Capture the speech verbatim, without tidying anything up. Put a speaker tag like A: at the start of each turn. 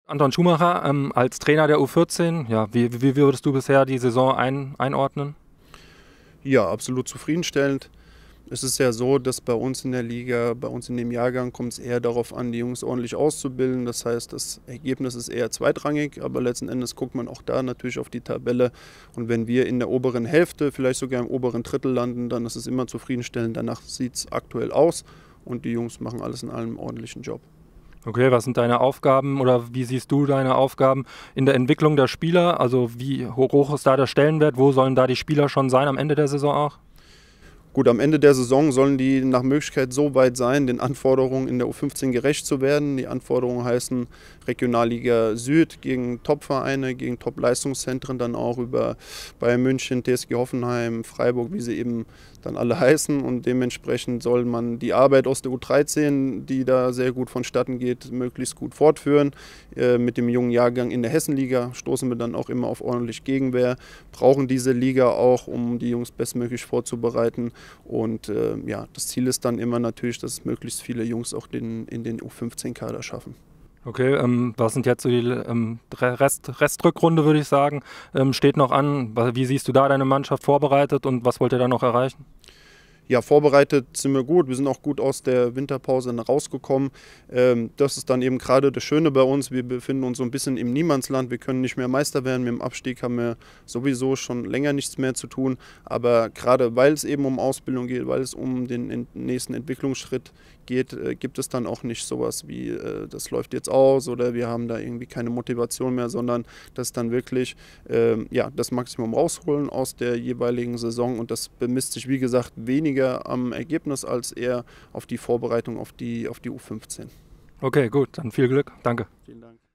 A: Anton Schumacher, ähm, als Trainer der U vierzehn, ja, wie, wie würdest du bisher die Saison ein, einordnen?
B: Ja, absolut zufriedenstellend. Es ist ja so, dass bei uns in der Liga, bei uns in dem Jahrgang kommt es eher darauf an, die Jungs ordentlich auszubilden. Das heißt, das Ergebnis ist eher zweitrangig, aber letzten Endes guckt man auch da natürlich auf die Tabelle. Und wenn wir in der oberen Hälfte, vielleicht sogar im oberen Drittel landen, dann ist es immer zufriedenstellend. Danach sieht es aktuell aus und die Jungs machen alles in allem einen ordentlichen Job.
A: Okay, was sind deine Aufgaben oder wie siehst du deine Aufgaben in der Entwicklung der Spieler? Also wie hoch ist da der Stellenwert? Wo sollen da die Spieler schon sein am Ende der Saison auch?
B: Gut, am Ende der Saison sollen die nach Möglichkeit so weit sein, den Anforderungen in der U fünfzehn gerecht zu werden. Die Anforderungen heißen Regionalliga Süd gegen Top-Vereine, gegen Top-Leistungszentren, dann auch über Bayern München, T S G Hoffenheim, Freiburg, wie sie eben dann alle heißen. Und dementsprechend soll man die Arbeit aus der U dreizehn, die da sehr gut vonstatten geht, möglichst gut fortführen. Äh, mit dem jungen Jahrgang in der Hessenliga stoßen wir dann auch immer auf ordentlich Gegenwehr, brauchen diese Liga auch, um die Jungs bestmöglich vorzubereiten. Und äh, ja, das Ziel ist dann immer natürlich, dass möglichst viele Jungs auch den, in den U fünfzehn Kader schaffen.
A: Okay, ähm, was sind jetzt so die ähm, Rest, Restrückrunde, würde ich sagen, ähm, steht noch an. Wie siehst du da deine Mannschaft vorbereitet und was wollt ihr da noch erreichen?
B: Ja, vorbereitet sind wir gut. Wir sind auch gut aus der Winterpause rausgekommen. Ähm, das ist dann eben gerade das Schöne bei uns. Wir befinden uns so ein bisschen im Niemandsland. Wir können nicht mehr Meister werden. Mit dem Abstieg haben wir sowieso schon länger nichts mehr zu tun. Aber gerade weil es eben um Ausbildung geht, weil es um den nächsten Entwicklungsschritt geht, äh, gibt es dann auch nicht sowas wie, äh, das läuft jetzt aus oder wir haben da irgendwie keine Motivation mehr, sondern das ist dann wirklich äh, ja, das Maximum rausholen aus der jeweiligen Saison. Und das bemisst sich, wie gesagt, weniger am Ergebnis als eher auf die Vorbereitung auf die, auf die U fünfzehn.
A: Okay, gut, dann viel Glück. Danke.
B: Vielen Dank.